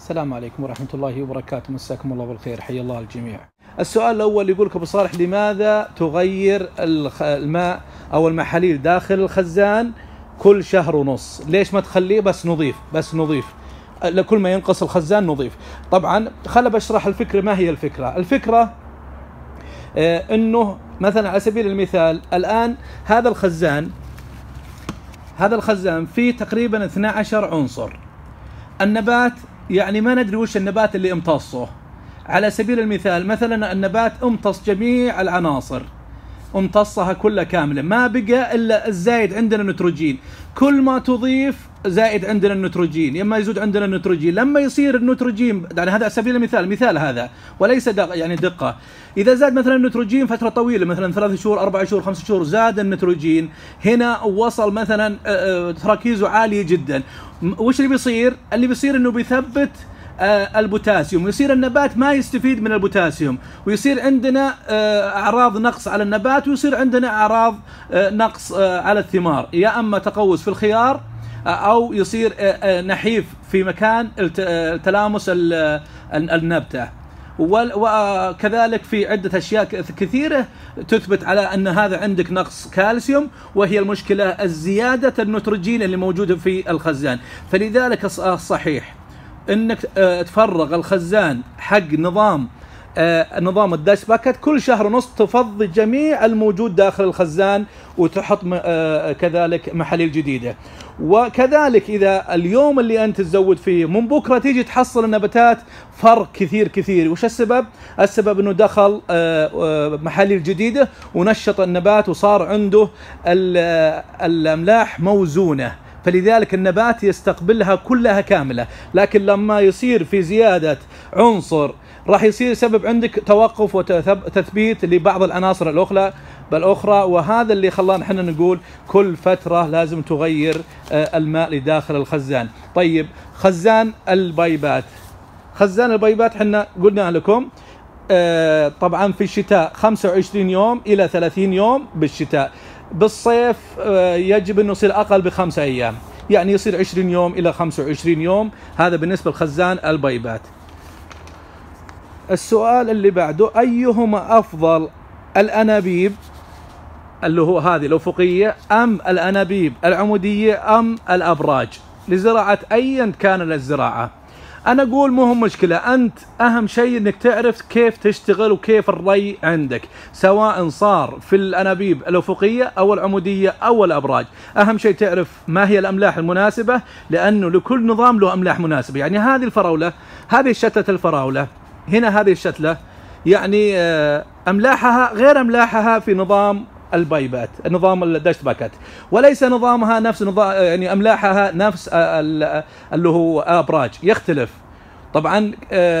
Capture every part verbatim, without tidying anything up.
السلام عليكم ورحمة الله وبركاته، مساكم الله بالخير، حيا الله الجميع. السؤال الأول يقول لك أبو صالح: لماذا تغير الماء أو المحاليل داخل الخزان كل شهر ونص؟ ليش ما تخليه بس نظيف بس نظيف لكل ما ينقص الخزان نظيف؟ طبعا خل بشرح الفكرة. ما هي الفكرة؟ الفكرة آه أنه مثلا على سبيل المثال الآن هذا الخزان هذا الخزان فيه تقريبا اثني عشر عنصر. النبات يعني ما ندري وش النبات اللي امتصه. على سبيل المثال مثلا النبات امتص جميع العناصر، امتصها كلها كاملة، ما بقى إلا الزايد عندنا النيتروجين. كل ما تضيف زائد عندنا النيتروجين، يما يزود عندنا النيتروجين. لما يصير النيتروجين، يعني هذا على سبيل المثال، مثال هذا وليس دق يعني دقة، إذا زاد مثلا النيتروجين فترة طويلة مثلا ثلاث شهور أربع شهور خمس شهور، زاد النيتروجين هنا وصل مثلا تركيزه عالية جدا، وش اللي بيصير؟ اللي بيصير إنه بيثبت البوتاسيوم، ويصير النبات ما يستفيد من البوتاسيوم، ويصير عندنا أعراض نقص على النبات، ويصير عندنا أعراض نقص على الثمار، يا أما تقوس في الخيار أو يصير نحيف في مكان تلامس النبتة. وكذلك في عدة أشياء كثيرة تثبت على أن هذا عندك نقص كالسيوم، وهي المشكلة الزيادة النيتروجين اللي موجودة في الخزان. فلذلك الصحيح انك تفرغ الخزان حق نظام نظام الداش باكت كل شهر ونص، تفضي جميع الموجود داخل الخزان وتحط كذلك محاليل جديدة. وكذلك إذا اليوم اللي أنت تزود فيه من بكرة تيجي تحصل النباتات فرق كثير كثير. وش السبب؟ السبب أنه دخل محاليل جديدة ونشط النبات وصار عنده الأملاح موزونة، فلذلك النبات يستقبلها كلها كاملة. لكن لما يصير في زيادة عنصر راح يصير سبب عندك توقف وتثبيت لبعض العناصر الأخرى بالأخرى، وهذا اللي خلانا احنا نقول كل فترة لازم تغير الماء لداخل الخزان. طيب خزان البيبات، خزان البيبات احنا قلنا لكم طبعا في الشتاء خمسة وعشرين يوم إلى ثلاثين يوم بالشتاء، بالصيف يجب أنه يصير أقل بخمسة أيام، يعني يصير عشرين يوم إلى خمسة وعشرين يوم. هذا بالنسبة لخزان البيبات. السؤال اللي بعده: أيهما أفضل، الأنابيب اللي هو هذه الأفقية أم الأنابيب العمودية أم الأبراج لزراعة أيا كان للزراعة؟ أنا أقول مو هم مشكلة، أنت أهم شيء أنك تعرف كيف تشتغل وكيف الري عندك، سواء صار في الأنابيب الأفقية أو العمودية أو الأبراج. أهم شيء تعرف ما هي الأملاح المناسبة، لأنه لكل نظام له أملاح مناسبة. يعني هذه الفراولة، هذه شتلة الفراولة هنا، هذه الشتلة يعني أملاحها غير أملاحها في نظام البيبات، نظام الدشت باكت، وليس نظامها نفس نظام، يعني أملاحها نفس اللي هو أبراج، يختلف. طبعا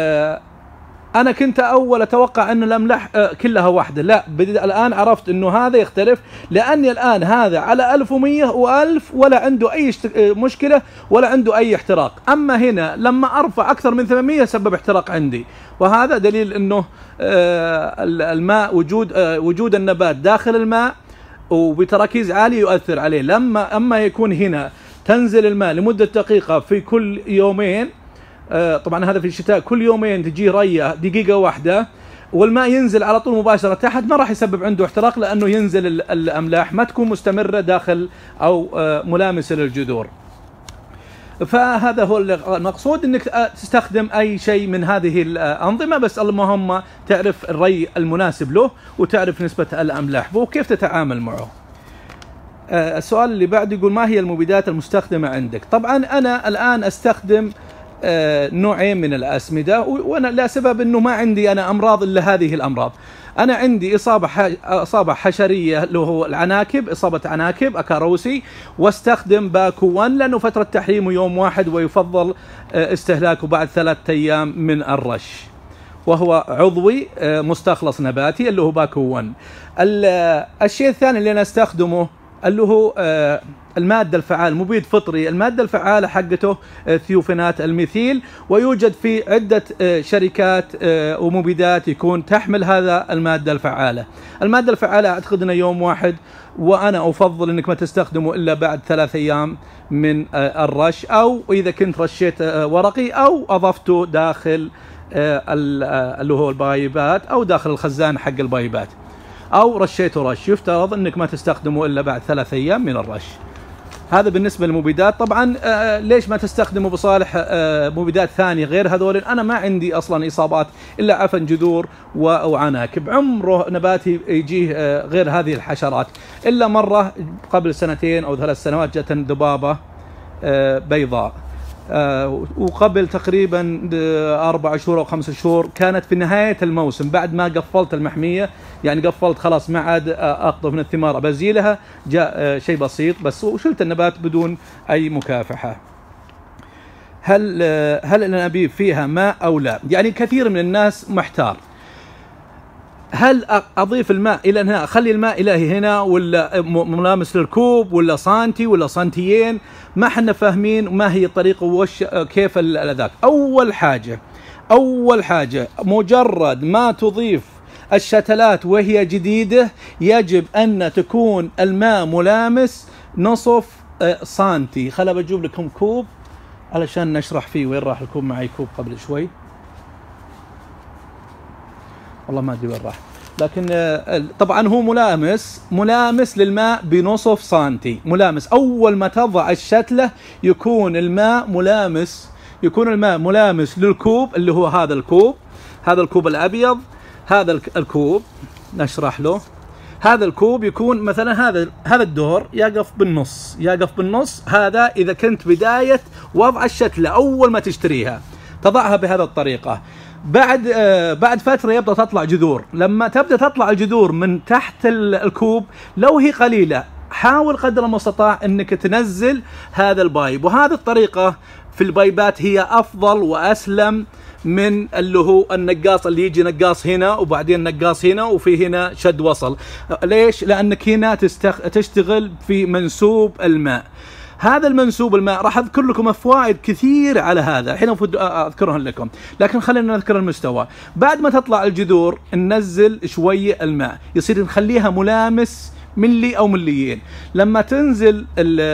أنا كنت أول أتوقع أن الأملاح كلها واحدة، لا، الآن عرفت أنه هذا يختلف، لأني الآن هذا على ألف ومية وألف ولا عنده أي مشكلة ولا عنده أي احتراق. أما هنا لما أرفع أكثر من ثمانمية سبب احتراق عندي، وهذا دليل أنه الماء وجود وجود النبات داخل الماء وبتركيز عالي يؤثر عليه. لما أما يكون هنا تنزل الماء لمدة دقيقة في كل يومين، طبعا هذا في الشتاء كل يومين تجي رية دقيقة واحدة والماء ينزل على طول مباشرة تحت، ما راح يسبب عنده احتراق، لأنه ينزل الأملاح ما تكون مستمرة داخل أو ملامسة للجذور. فهذا هو المقصود، انك تستخدم اي شيء من هذه الانظمه، بس المهم تعرف الري المناسب له وتعرف نسبه الاملاح وكيف تتعامل معه. السؤال اللي بعده يقول: ما هي المبيدات المستخدمه عندك؟ طبعا انا الان استخدم نوعين من الاسمده، وانا لا سبب انه ما عندي انا امراض الا هذه الامراض. أنا عندي إصابة إصابة حشرية اللي هو العناكب، إصابة عناكب أكاروسي، واستخدم باكوان لأنه فترة تحريمه يوم واحد، ويفضل استهلاكه بعد ثلاثة أيام من الرش، وهو عضوي مستخلص نباتي اللي هو باكوان. الشيء الثاني اللي أنا استخدمه اللي هو المادة الفعالة، مبيد فطري، المادة الفعالة حقته ثيوفينات الميثيل، ويوجد في عدة شركات ومبيدات يكون تحمل هذا المادة الفعالة. المادة الفعالة أعتقد أنه يوم واحد، وأنا أفضل أنك ما تستخدمه إلا بعد ثلاث أيام من الرش، أو إذا كنت رشيت ورقي أو أضفته داخل اللي هو البايبات أو داخل الخزان حق البايبات، أو رشيته رش، يفترض أنك ما تستخدمه إلا بعد ثلاث أيام من الرش. هذا بالنسبة للمبيدات. طبعا آه ليش ما تستخدموا بصالح آه مبيدات ثانية غير هذول؟ أنا ما عندي أصلا إصابات إلا عفن جذور وعناكب، عمره نباتي يجيه آه غير هذه الحشرات، إلا مرة قبل سنتين أو ثلاث سنوات جت ذبابة آه بيضاء، آه وقبل تقريبا أربع شهور أو خمس شهور كانت في نهاية الموسم بعد ما قفلت المحمية، يعني قفلت خلاص ما عاد أقطف من الثمار بزيلها، جاء آه شيء بسيط بس وشلت النبات بدون أي مكافحة. هل آه هل الأنابيب فيها ماء أو لا؟ يعني كثير من الناس محتار، هل أضيف الماء إلى هنا، أخلي الماء إلى هنا، ولا ملامس للكوب، ولا سانتي ولا سنتيين؟ ما حنا فاهمين ما هي الطريقة وش كيف ذاك. أول حاجة أول حاجة مجرد ما تضيف الشتلات وهي جديدة يجب أن تكون الماء ملامس نصف سنتي. خلا بجيب لكم كوب علشان نشرح فيه. وين راح الكوب؟ معي كوب قبل شوي والله ما ادري وين راح، لكن طبعا هو ملامس ملامس للماء بنصف سنتي، ملامس. اول ما تضع الشتله يكون الماء ملامس يكون الماء ملامس للكوب اللي هو هذا الكوب، هذا الكوب الابيض، هذا الكوب نشرح له. هذا الكوب يكون مثلا هذا هذا الدور يقف بالنص يقف بالنص. هذا اذا كنت بدايه وضع الشتله اول ما تشتريها تضعها بهذه الطريقه. بعد آه بعد فترة يبدأ تطلع جذور. لما تبدأ تطلع الجذور من تحت الكوب لو هي قليلة حاول قدر المستطاع انك تنزل هذا البايب، وهذه الطريقة في البايبات هي افضل واسلم من اللي هو النقاص اللي يجي نقاص هنا وبعدين نقاص هنا وفي هنا شد وصل. ليش؟ لانك هنا تستخ... تشتغل في منسوب الماء. هذا المنسوب الماء راح اذكر لكم فوائد كثير على هذا، الحين المفروض اذكرهم لكم، لكن خلينا نذكر المستوى. بعد ما تطلع الجذور ننزل شويه الماء، يصير نخليها ملامس ملي او مليين. لما تنزل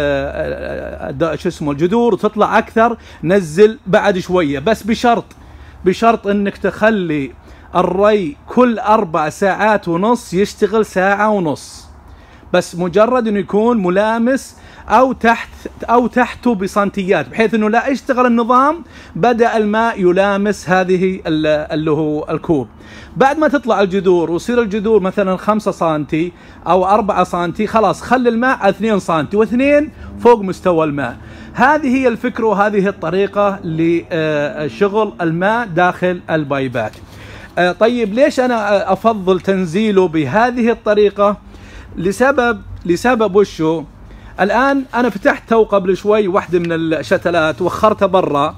شو اسمه الجذور وتطلع اكثر نزل بعد شويه، بس بشرط بشرط انك تخلي الري كل اربع ساعات ونص يشتغل ساعه ونص، بس مجرد انه يكون ملامس او تحت او تحته بسنتيات، بحيث انه لا يشتغل النظام بدا الماء يلامس هذه اللي هو الكوب. بعد ما تطلع الجذور ويصير الجذور مثلا خمسة سنتي او أربعة سنتي، خلاص خلي الماء على اثنين سنتي واثنين فوق مستوى الماء. هذه هي الفكره وهذه الطريقه لشغل الماء داخل البايبات. طيب ليش انا افضل تنزيله بهذه الطريقه؟ لسبب لسبب وشو؟ الآن أنا فتحت تو قبل شوي واحدة من الشتلات وخرتها برا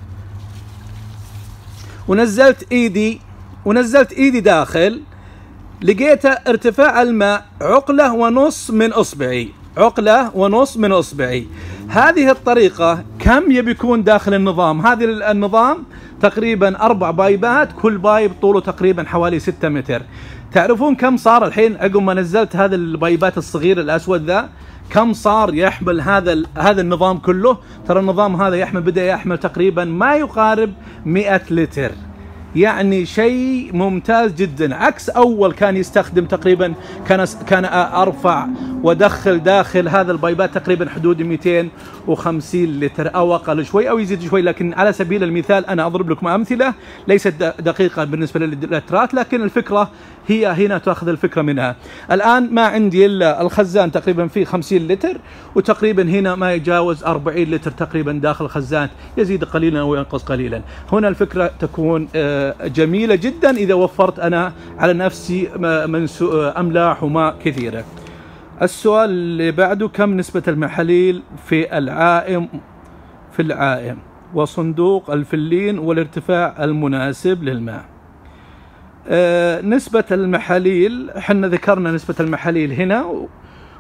ونزلت إيدي ونزلت إيدي داخل، لقيت ارتفاع الماء عقلة ونص من إصبعي، عقلة ونص من إصبعي. هذه الطريقة كم يبي يكون داخل النظام؟ هذه النظام تقريبا أربع بايبات، كل بايب طوله تقريبا حوالي ستة متر. تعرفون كم صار الحين عقب ما نزلت هذا البايبات الصغير الأسود ذا؟ كم صار يحمل هذا هذا النظام كله؟ ترى النظام هذا يحمل بدأ يحمل تقريبا ما يقارب مئة لتر، يعني شيء ممتاز جدا. عكس اول كان يستخدم تقريبا كان كان ارفع ودخل داخل هذا البايبات تقريبا حدود مئتين وخمسين لتر او اقل شوي او يزيد شوي. لكن على سبيل المثال انا اضرب لكم امثله ليست دقيقه بالنسبه لللترات، لكن الفكره هي هنا تاخذ الفكره منها. الان ما عندي الا الخزان تقريبا فيه خمسين لتر، وتقريبا هنا ما يجاوز أربعين لتر تقريبا داخل الخزان، يزيد قليلا وينقص قليلا. هنا الفكره تكون جميله جدا اذا وفرت انا على نفسي املاح وماء كثيره. السؤال اللي بعده: كم نسبه المحاليل في العائم في العائم وصندوق الفلين والارتفاع المناسب للماء؟ آه نسبة المحاليل، احنا ذكرنا نسبة المحاليل هنا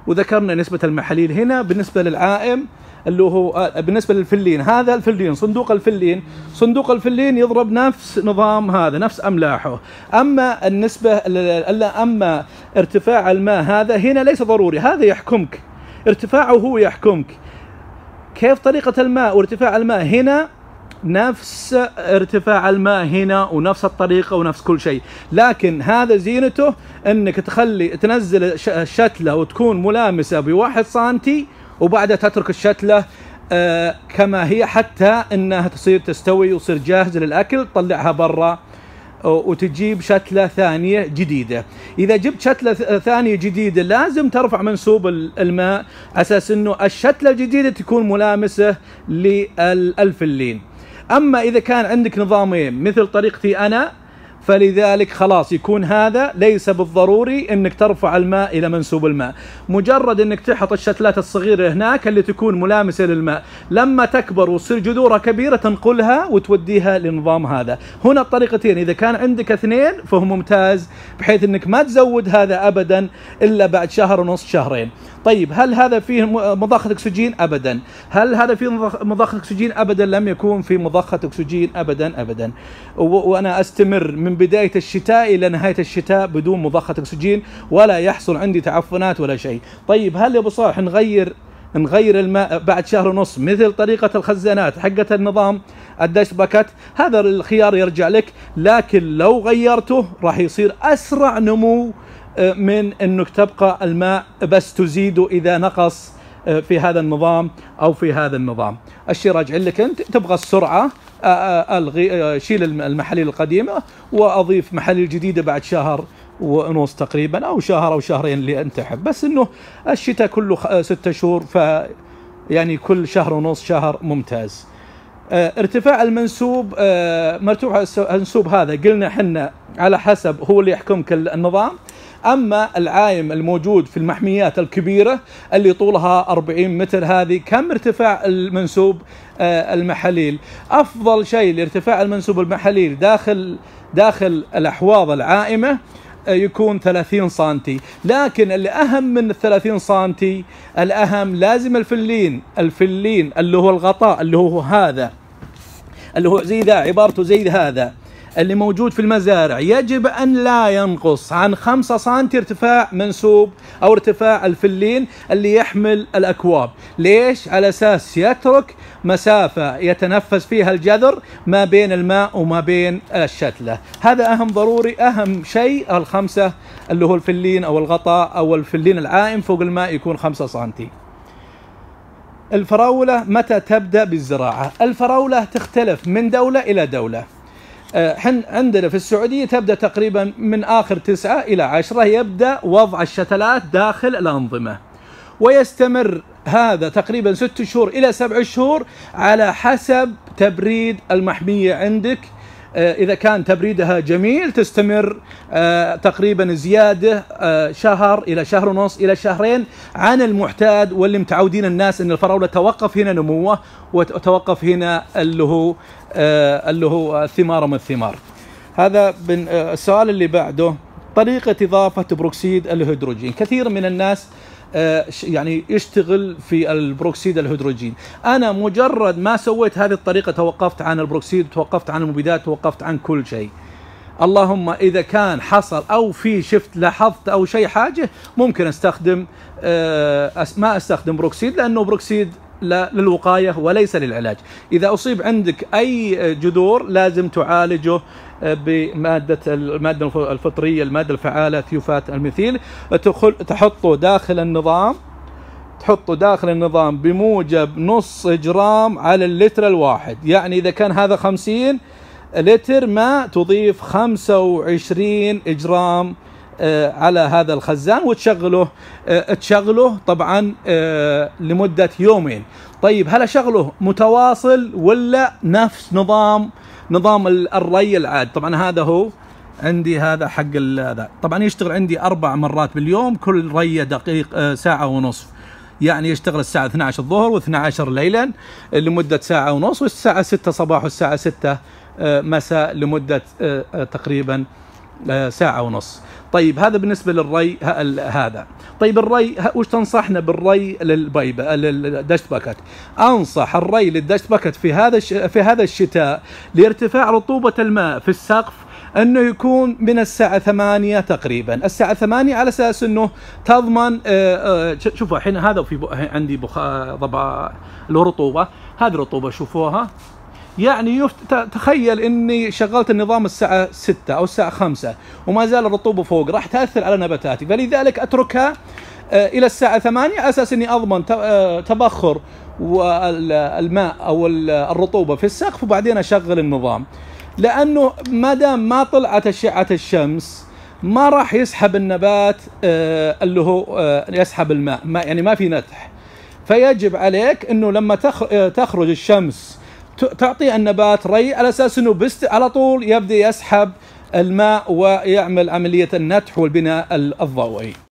وذكرنا نسبة المحاليل هنا بالنسبة للعائم اللي هو بالنسبة للفلين. هذا الفلين، صندوق الفلين، صندوق الفلين يضرب نفس نظام هذا، نفس أملاحه. أما النسبة أما ارتفاع الماء هذا هنا ليس ضروري، هذا يحكمك، ارتفاعه هو يحكمك. كيف طريقة الماء وارتفاع الماء هنا نفس ارتفاع الماء هنا ونفس الطريقة ونفس كل شيء، لكن هذا زينته انك تخلي تنزل الشتلة وتكون ملامسة بواحد سنتي، وبعدها تترك الشتلة آه كما هي حتى انها تصير تستوي وتصير جاهزة للأكل، تطلعها برا وتجيب شتلة ثانية جديدة. إذا جبت شتلة ثانية جديدة لازم ترفع منسوب الماء أساس أنه الشتلة الجديدة تكون ملامسة للفلين. أما إذا كان عندك نظامين مثل طريقتي أنا، فلذلك خلاص يكون هذا ليس بالضروري انك ترفع الماء الى منسوب الماء، مجرد انك تحط الشتلات الصغيرة هناك اللي تكون ملامسة للماء، لما تكبر وتصير جذورها كبيرة تنقلها وتوديها للنظام هذا. هنا الطريقتين، اذا كان عندك اثنين فهو ممتاز بحيث انك ما تزود هذا ابدا الا بعد شهر ونص شهرين. طيب هل هذا فيه مضخة اكسجين؟ ابدا. هل هذا فيه مضخة اكسجين؟ ابدا، لم يكون في مضخة اكسجين ابدا ابدا. وانا استمر من بداية الشتاء الى نهاية الشتاء بدون مضخة اكسجين، ولا يحصل عندي تعفنات ولا شيء. طيب هل يا ابو صالح نغير نغير الماء بعد شهر ونص مثل طريقة الخزانات حقت النظام الدش باكت؟ هذا الخيار يرجع لك، لكن لو غيرته راح يصير اسرع نمو من انك تبقى الماء بس تزيده اذا نقص في هذا النظام او في هذا النظام. الشيء راجع لك انت، تبغى السرعه الغي شيل المحاليل القديمه واضيف محاليل جديده بعد شهر ونص تقريبا او شهر او شهرين اللي انت تحب، بس انه الشتاء كله ستة شهور، ف يعني كل شهر ونص شهر ممتاز. ارتفاع المنسوب، مرتفع المنسوب هذا قلنا حنا على حسب هو اللي يحكمك النظام. أما العايم الموجود في المحميات الكبيرة اللي طولها أربعين متر، هذه كم ارتفاع المنسوب المحاليل؟ أفضل شيء لارتفاع المنسوب المحاليل داخل داخل الأحواض العائمة يكون ثلاثين سنتي، لكن اللي أهم من الثلاثين سنتي، الأهم لازم الفلين الفلين اللي هو الغطاء اللي هو هذا اللي هو زي ذا، عبارته زي هذا اللي موجود في المزارع، يجب أن لا ينقص عن خمسة سنتي ارتفاع منسوب أو ارتفاع الفلين اللي يحمل الأكواب. ليش؟ على أساس يترك مسافة يتنفس فيها الجذر ما بين الماء وما بين الشتلة. هذا أهم ضروري، أهم شيء الخمسة اللي هو الفلين أو الغطاء أو الفلين العائم فوق الماء يكون خمسة سنتي. الفراولة متى تبدأ بالزراعة؟ الفراولة تختلف من دولة إلى دولة. حن عندنا في السعودية تبدأ تقريبا من آخر تسعة إلى عشرة يبدأ وضع الشتلات داخل الأنظمة، ويستمر هذا تقريبا ست شهور إلى سبع شهور على حسب تبريد المحمية عندك. إذا كان تبريدها جميل تستمر تقريبا زيادة شهر إلى شهر ونص إلى شهرين عن المعتاد واللي متعودين الناس أن الفراولة توقف هنا نموه وتوقف هنا اللي هو اللي هو ثمار من الثمار. هذا السؤال اللي بعده، طريقة إضافة بروكسيد الهيدروجين. كثير من الناس يعني يشتغل في البروكسيد الهيدروجين. أنا مجرد ما سويت هذه الطريقة توقفت عن البروكسيد، توقفت عن المبيدات، توقفت عن كل شيء. اللهم إذا كان حصل أو في شفت لاحظت أو شيء حاجة ممكن استخدم ما استخدم بروكسيد، لأنه بروكسيد للوقاية وليس للعلاج. إذا أصيب عندك أي جذور لازم تعالجه بمادة المادة الفطرية، المادة الفعالة ثيوفات الميثيل، تحطه داخل النظام تحطه داخل النظام بموجب نص جرام على اللتر الواحد. يعني إذا كان هذا خمسين لتر ماء تضيف خمسة وعشرين جرام على هذا الخزان وتشغله تشغله طبعا لمدة يومين. طيب هل أشغله متواصل ولا نفس نظام نظام الري العاد؟ طبعا هذا هو عندي، هذا حق هذا طبعا يشتغل عندي أربع مرات باليوم، كل رية دقيق ساعة ونصف، يعني يشتغل الساعة اثنتي عشرة الظهر واثنتي عشرة ليلا لمدة ساعة ونصف، والساعة ستة صباح والساعة ستة مساء لمدة تقريبا ساعة ونص. طيب هذا بالنسبة للري هذا. طيب الري وش تنصحنا بالري للبيبة للدشت باكت؟ أنصح الري للدشت باكت في هذا في هذا الشتاء لارتفاع رطوبة الماء في السقف انه يكون من الساعة ثمانية تقريبا، الساعة ثمانية على اساس انه تضمن. شوفوا الحين هذا في عندي ضبع الرطوبة، هذه الرطوبة شوفوها، يعني يفت... تخيل اني شغلت النظام الساعة ستة او الساعة خمسة وما زال الرطوبة فوق، راح تأثر على نباتاتي، فلذلك اتركها الى الساعة ثمانية على اساس اني اضمن تبخر والماء او الرطوبة في السقف، وبعدين اشغل النظام. لانه ما دام ما طلعت اشعة الشمس ما راح يسحب النبات اللي هو يسحب الماء، ما يعني ما في نتح. فيجب عليك انه لما تخرج الشمس تعطي النبات ري على اساس انه بست على طول يبدأ يسحب الماء ويعمل عملية النتح والبناء الضوئي.